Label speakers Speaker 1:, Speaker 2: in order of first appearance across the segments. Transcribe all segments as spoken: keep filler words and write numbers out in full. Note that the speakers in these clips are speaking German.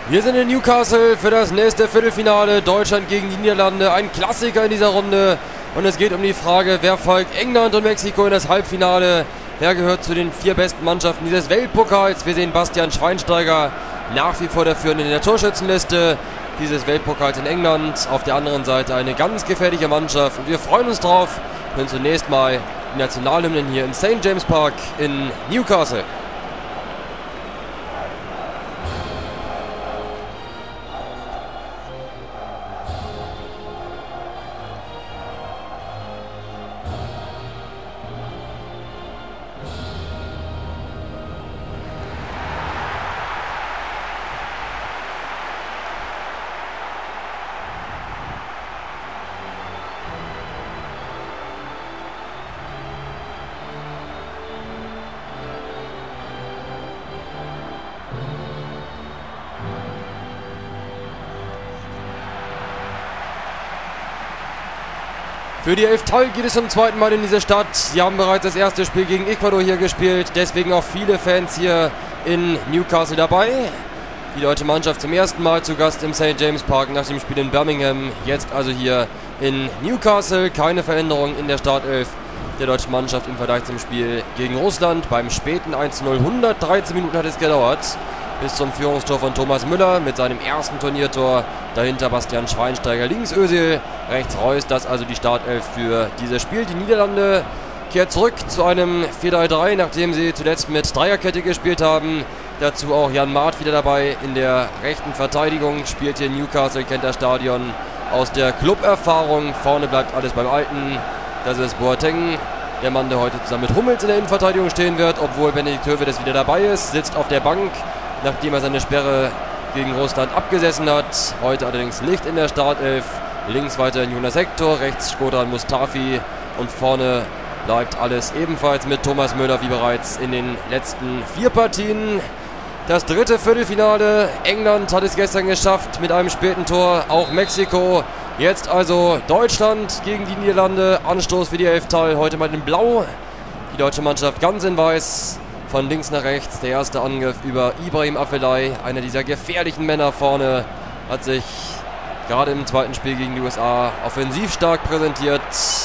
Speaker 1: Wir sind in Newcastle für das nächste Viertelfinale. Deutschland gegen die Niederlande. Ein Klassiker in dieser Runde. Und es geht um die Frage, wer folgt England und Mexiko in das Halbfinale. Wer gehört zu den vier besten Mannschaften dieses Weltpokals? Wir sehen Bastian Schweinsteiger nach wie vor der Führende in der Torschützenliste dieses Weltpokals in England. Auf der anderen Seite eine ganz gefährliche Mannschaft. Und wir freuen uns drauf. Und zunächst mal die Nationalhymnen hier im Saint James Park in Newcastle. Für die Elf Toll geht es zum zweiten Mal in dieser Stadt. Sie haben bereits das erste Spiel gegen Ecuador hier gespielt. Deswegen auch viele Fans hier in Newcastle dabei. Die deutsche Mannschaft zum ersten Mal zu Gast im Saint James Park nach dem Spiel in Birmingham. Jetzt also hier in Newcastle. Keine Veränderung in der Startelf der deutschen Mannschaft im Vergleich zum Spiel gegen Russland. Beim späten eins zu null. hundertdreizehn Minuten hat es gedauert bis zum Führungstor von Thomas Müller mit seinem ersten Turniertor. Dahinter Bastian Schweinsteiger, links Özil, rechts Reus. Das also die Startelf für dieses Spiel. Die Niederlande kehrt zurück zu einem vier drei drei, nachdem sie zuletzt mit Dreierkette gespielt haben. Dazu auch Jan Maat wieder dabei in der rechten Verteidigung. Spielt hier in Newcastle, kennt das Stadion aus der Club-Erfahrung. Vorne bleibt alles beim Alten. Das ist Boateng, der Mann, der heute zusammen mit Hummels in der Innenverteidigung stehen wird. Obwohl Benedikt Höwedes wieder dabei ist, sitzt auf der Bank, nachdem er seine Sperre gegen Russland abgesessen hat. Heute allerdings nicht in der Startelf. Links weiterhin Jonas Hector, rechts Shkodran Mustafi und vorne bleibt alles ebenfalls mit Thomas Müller wie bereits in den letzten vier Partien. Das dritte Viertelfinale. England hat es gestern geschafft mit einem späten Tor, auch Mexiko. Jetzt also Deutschland gegen die Niederlande. Anstoß für die Elf Toll, heute mal in Blau. Die deutsche Mannschaft ganz in Weiß. Von links nach rechts der erste Angriff über Ibrahim Afellay. Einer dieser gefährlichen Männer vorne hat sich gerade im zweiten Spiel gegen die U S A offensiv stark präsentiert.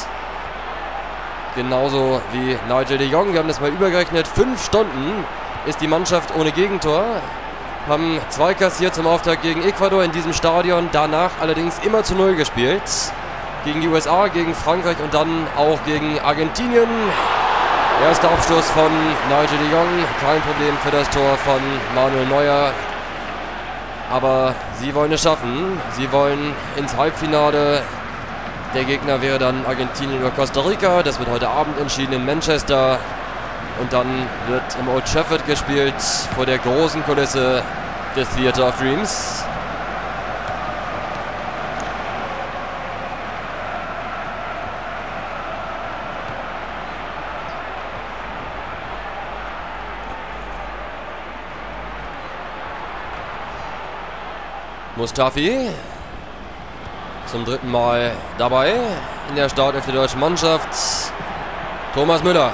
Speaker 1: Genauso wie Nigel de Jong. Wir haben das mal übergerechnet. Fünf Stunden ist die Mannschaft ohne Gegentor. Haben zwei kassiert zum Auftakt gegen Ecuador in diesem Stadion. Danach allerdings immer zu Null gespielt. Gegen die U S A, gegen Frankreich und dann auch gegen Argentinien. Erster Abschluss von Nigel de Jong. Kein Problem für das Tor von Manuel Neuer. Aber sie wollen es schaffen. Sie wollen ins Halbfinale. Der Gegner wäre dann Argentinien oder Costa Rica. Das wird heute Abend entschieden in Manchester. Und dann wird im Old Trafford gespielt vor der großen Kulisse des Theatre of Dreams. Mustafi zum dritten Mal dabei in der Startelf der deutschen Mannschaft. Thomas Müller.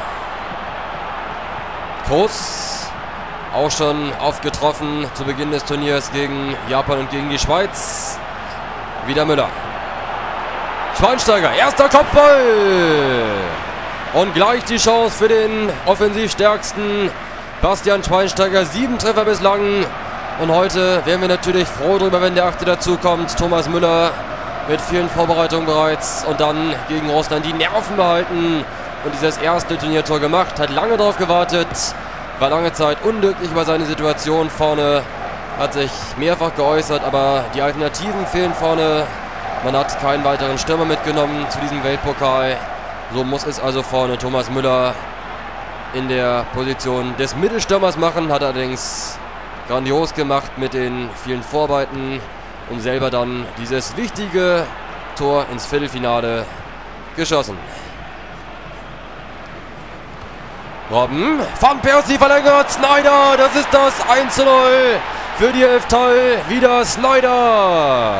Speaker 1: Kroos auch schon aufgetroffen zu Beginn des Turniers gegen Japan und gegen die Schweiz. Wieder Müller. Schweinsteiger, erster Kopfball. Und gleich die Chance für den offensiv stärksten Bastian Schweinsteiger. Sieben Treffer bislang. Und heute wären wir natürlich froh darüber, wenn der achte dazukommt. Thomas Müller mit vielen Vorbereitungen bereits. Und dann gegen Russland die Nerven behalten. Und dieses erste Turniertor gemacht. Hat lange darauf gewartet. War lange Zeit unglücklich über seine Situation vorne. Hat sich mehrfach geäußert. Aber die Alternativen fehlen vorne. Man hat keinen weiteren Stürmer mitgenommen zu diesem Weltpokal. So muss es also vorne Thomas Müller in der Position des Mittelstürmers machen. Hat allerdings grandios gemacht mit den vielen Vorarbeiten und selber dann dieses wichtige Tor ins Viertelfinale geschossen. Robben, Van Persie verlängert, Sneijder, das ist das eins zu null für die Elf Toll, wieder Sneijder.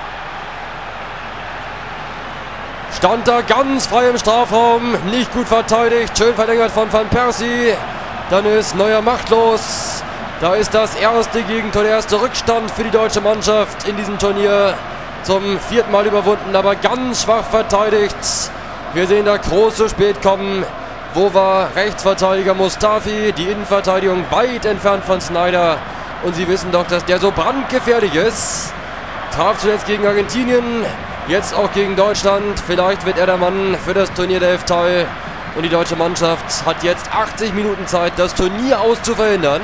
Speaker 1: Stand da ganz frei im Strafraum, nicht gut verteidigt, schön verlängert von Van Persie, dann ist Neuer machtlos. Da ist das erste Gegentor, der erste Rückstand für die deutsche Mannschaft in diesem Turnier. Zum vierten Mal überwunden, aber ganz schwach verteidigt. Wir sehen da Kroos zu spät kommen. Wo war Rechtsverteidiger Mustafi? Die Innenverteidigung weit entfernt von Sneijder. Und Sie wissen doch, dass der so brandgefährlich ist. Traf zuletzt gegen Argentinien, jetzt auch gegen Deutschland. Vielleicht wird er der Mann für das Turnier der Eftal. Und die deutsche Mannschaft hat jetzt achtzig Minuten Zeit, das Turnier auszuverhindern.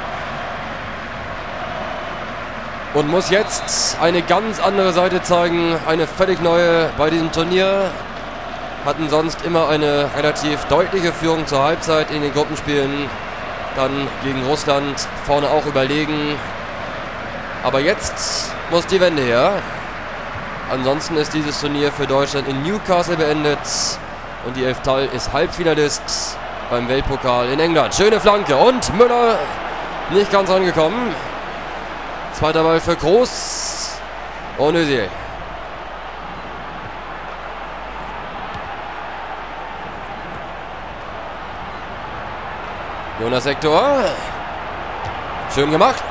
Speaker 1: Und muss jetzt eine ganz andere Seite zeigen. Eine völlig neue bei diesem Turnier. Hatten sonst immer eine relativ deutliche Führung zur Halbzeit in den Gruppenspielen. Dann gegen Russland vorne auch überlegen. Aber jetzt muss die Wende her. Ansonsten ist dieses Turnier für Deutschland in Newcastle beendet. Und die Eftal ist Halbfinalist beim Weltpokal in England. Schöne Flanke und Müller nicht ganz angekommen. Zweiter Ball für Kroos und Özil. Jonas Hector. Schön gemacht.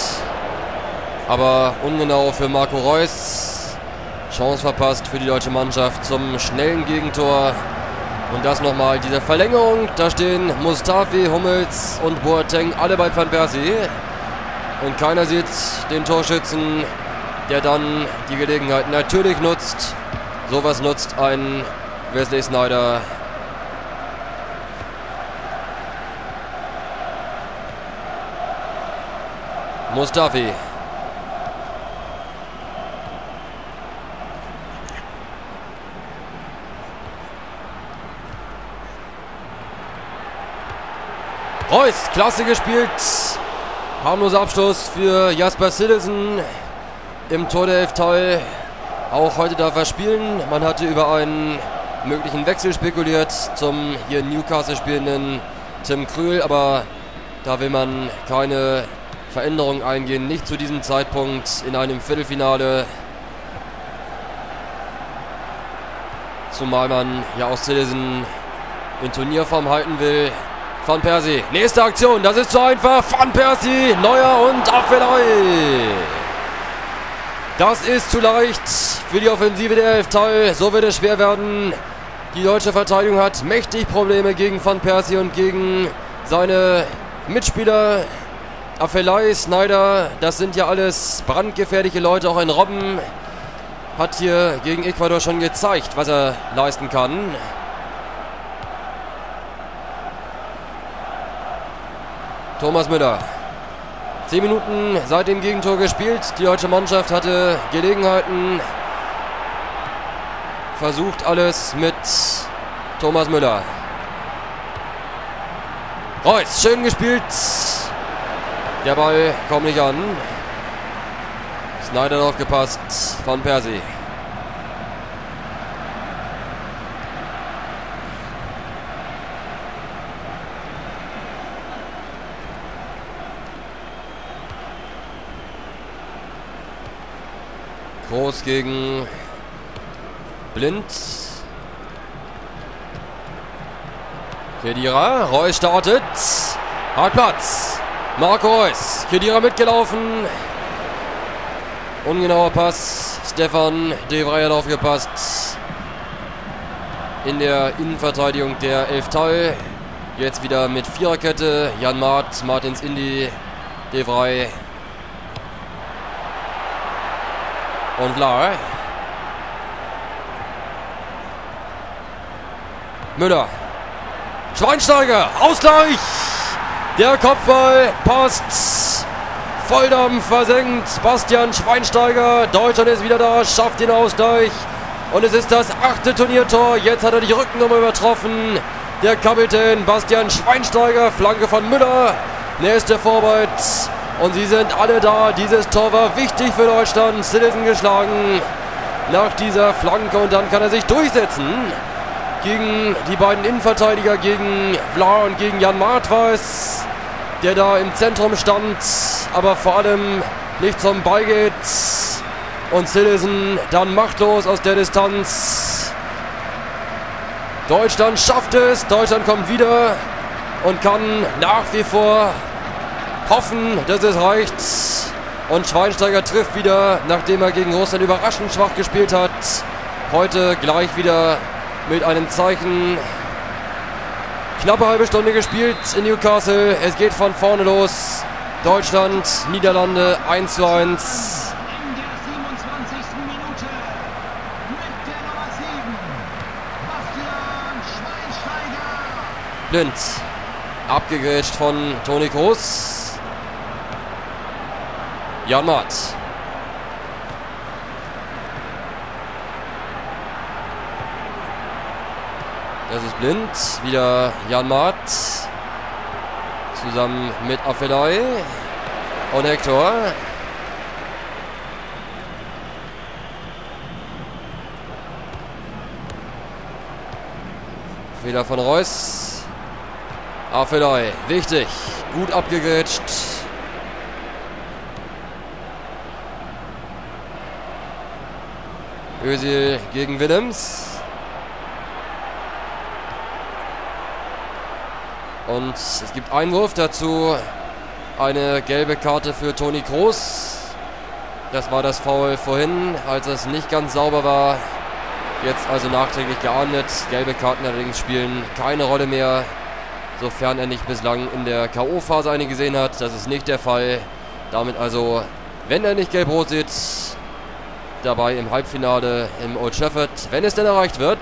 Speaker 1: Aber ungenau für Marco Reus. Chance verpasst für die deutsche Mannschaft zum schnellen Gegentor. Und das nochmal diese Verlängerung. Da stehen Mustafi, Hummels und Boateng alle bei Van Persie. Und keiner sieht den Torschützen, der dann die Gelegenheit natürlich nutzt. Sowas nutzt ein Wesley Sneijder. Mustafi. Reus, klasse gespielt. Harmloser Abschluss für Jasper Cillessen im Tor der Eftal. Auch heute darf er spielen. Man hatte über einen möglichen Wechsel spekuliert zum hier in Newcastle spielenden Tim Krühl. Aber da will man keine Veränderung eingehen. Nicht zu diesem Zeitpunkt in einem Viertelfinale. Zumal man ja auch Cillessen in Turnierform halten will. Van Persie, nächste Aktion, das ist zu einfach. Van Persie, Neuer und Afellay. Das ist zu leicht für die Offensive der Eftal. So wird es schwer werden. Die deutsche Verteidigung hat mächtig Probleme gegen Van Persie und gegen seine Mitspieler. Afellay, Sneijder, das sind ja alles brandgefährliche Leute. Auch ein Robben hat hier gegen Ecuador schon gezeigt, was er leisten kann. Thomas Müller. Zehn Minuten seit dem Gegentor gespielt. Die deutsche Mannschaft hatte Gelegenheiten. Versucht alles mit Thomas Müller. Reus, schön gespielt. Der Ball kommt nicht an. Sneijder drauf gepasst. Van Persie. Kroos gegen Blind. Khedira. Reus startet. Hat Platz. Marco Reus. Khedira mitgelaufen. Ungenauer Pass. Stefan de Vrij hat aufgepasst. In der Innenverteidigung der Eftal. Jetzt wieder mit Viererkette. Jan Maat, Martins Indi, de Vrij. Und Vlaar. Müller. Schweinsteiger. Ausgleich. Der Kopfball passt. Volldampf versenkt. Bastian Schweinsteiger. Deutschland ist wieder da. Schafft den Ausgleich. Und es ist das achte Turniertor. Jetzt hat er die Rückennummer übertroffen. Der Kapitän Bastian Schweinsteiger. Flanke von Müller. Nächste Vorarbeit. Und sie sind alle da. Dieses Tor war wichtig für Deutschland. Cillessen geschlagen nach dieser Flanke. Und dann kann er sich durchsetzen gegen die beiden Innenverteidiger, gegen Vlaar und gegen Jan Maat war es, der da im Zentrum stand, aber vor allem nicht zum Ball geht. Und Cillessen dann machtlos aus der Distanz. Deutschland schafft es. Deutschland kommt wieder und kann nach wie vor hoffen, dass es reicht. Und Schweinsteiger trifft wieder, nachdem er gegen Russland überraschend schwach gespielt hat. Heute gleich wieder mit einem Zeichen. Knappe halbe Stunde gespielt in Newcastle. Es geht von vorne los. Deutschland, Niederlande eins zu eins.
Speaker 2: In der siebenundzwanzigsten Minute mit der Nummer sieben, Bastian Schweinsteiger.
Speaker 1: Blind. Abgegrätscht von Toni Kroos. Janmaat. Das ist Blind. Wieder Janmaat. Zusammen mit Afellay. Und Hector. Fehler von Reus. Afellay. Wichtig. Gut abgegrätscht. Özil gegen Willems. Und es gibt Einwurf, dazu eine gelbe Karte für Toni Kroos. Das war das Foul vorhin, als es nicht ganz sauber war. Jetzt also nachträglich geahndet. Gelbe Karten allerdings spielen keine Rolle mehr, sofern er nicht bislang in der K O-Phase eine gesehen hat. Das ist nicht der Fall. Damit also, wenn er nicht gelb-rot sieht, dabei im Halbfinale im Old Trafford, wenn es denn erreicht wird.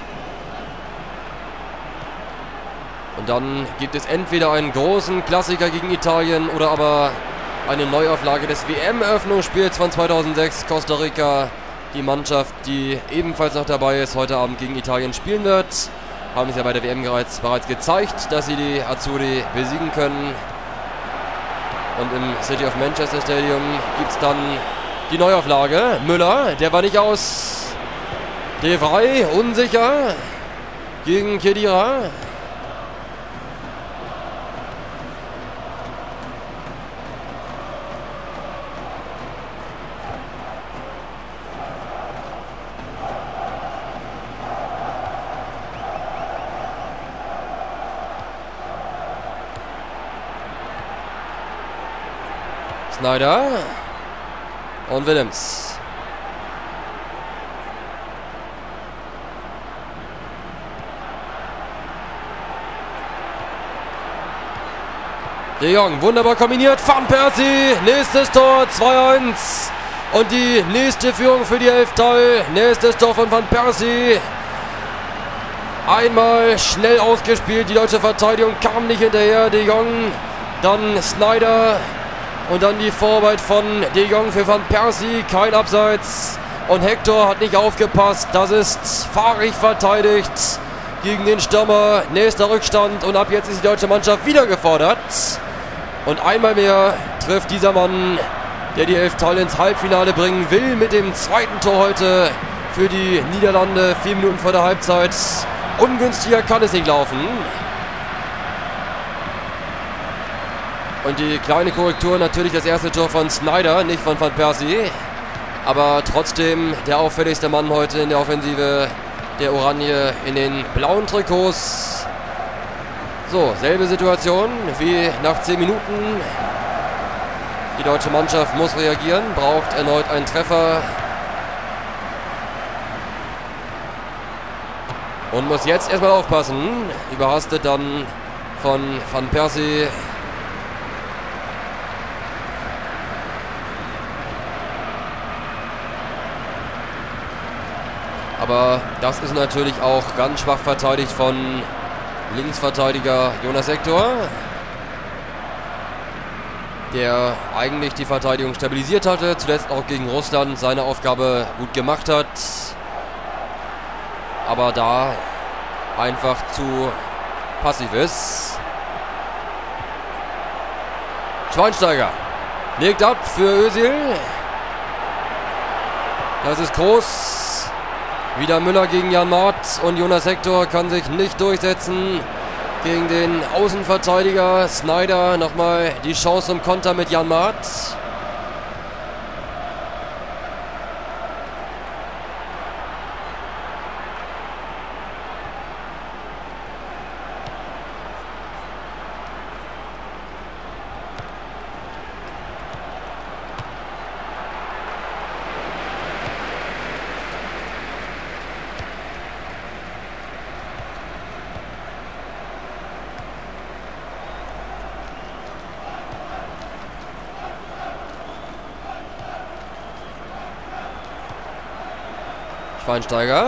Speaker 1: Und dann gibt es entweder einen großen Klassiker gegen Italien oder aber eine Neuauflage des W M-Eröffnungsspiels von zweitausendsechs. Costa Rica, die Mannschaft, die ebenfalls noch dabei ist, heute Abend gegen Italien spielen wird. Haben es ja bei der W M bereits, bereits gezeigt, dass sie die Azzurri besiegen können. Und im City of Manchester Stadium gibt es dann die Neuauflage. Müller, der war nicht aus. De Vrij, unsicher. Gegen Khedira. Sneijder. Und Willems. De Jong, wunderbar kombiniert. Van Persie, nächstes Tor, zwei eins. Und die nächste Führung für die Elftal. Nächstes Tor von Van Persie. Einmal schnell ausgespielt. Die deutsche Verteidigung kam nicht hinterher. De Jong, dann Sneijder. Und dann die Vorarbeit von De Jong für Van Persie. Kein Abseits. Und Hector hat nicht aufgepasst. Das ist fahrig verteidigt gegen den Stürmer. Nächster Rückstand. Und ab jetzt ist die deutsche Mannschaft wieder gefordert. Und einmal mehr trifft dieser Mann, der die Elftal ins Halbfinale bringen will, mit dem zweiten Tor heute für die Niederlande. Vier Minuten vor der Halbzeit. Ungünstiger kann es nicht laufen. Und die kleine Korrektur, natürlich das erste Tor von Sneijder, nicht von Van Persie. Aber trotzdem der auffälligste Mann heute in der Offensive, der Oranje in den blauen Trikots. So, selbe Situation wie nach zehn Minuten. Die deutsche Mannschaft muss reagieren, braucht erneut einen Treffer. Und muss jetzt erstmal aufpassen. Überhastet dann von Van Persie. Aber das ist natürlich auch ganz schwach verteidigt von Linksverteidiger Jonas Hector, der eigentlich die Verteidigung stabilisiert hatte, zuletzt auch gegen Russland seine Aufgabe gut gemacht hat, aber da einfach zu passiv ist. Schweinsteiger legt ab für Özil. Das ist Kroos. Wieder Müller gegen Janmaat und Jonas Hector kann sich nicht durchsetzen gegen den Außenverteidiger Sneijder. Nochmal die Chance zum Konter mit Janmaat. Schweinsteiger.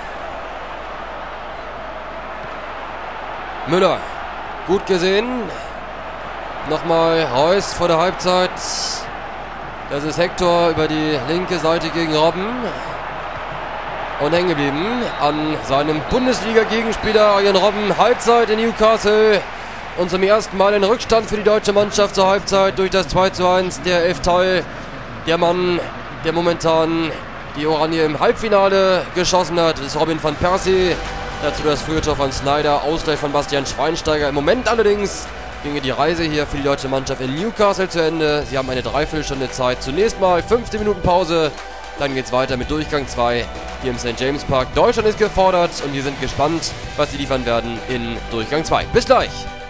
Speaker 1: Müller. Gut gesehen. Nochmal Reus vor der Halbzeit. Das ist Hector über die linke Seite gegen Robben. Und hängen geblieben an seinem Bundesliga-Gegenspieler Arjen Robben. Halbzeit in Newcastle. Und zum ersten Mal in Rückstand für die deutsche Mannschaft zur Halbzeit durch das zwei zu eins. Der Eftal, der Mann, der momentan die Oranje im Halbfinale geschossen hat, ist Robin van Persie. Dazu das frühe Tor von Sneijder, Ausgleich von Bastian Schweinsteiger. Im Moment allerdings ginge die Reise hier für die deutsche Mannschaft in Newcastle zu Ende. Sie haben eine Dreiviertelstunde Zeit. Zunächst mal fünfzehn Minuten Pause. Dann geht es weiter mit Durchgang zwei hier im Sankt James Park. Deutschland ist gefordert und wir sind gespannt, was sie liefern werden in Durchgang zwei. Bis gleich!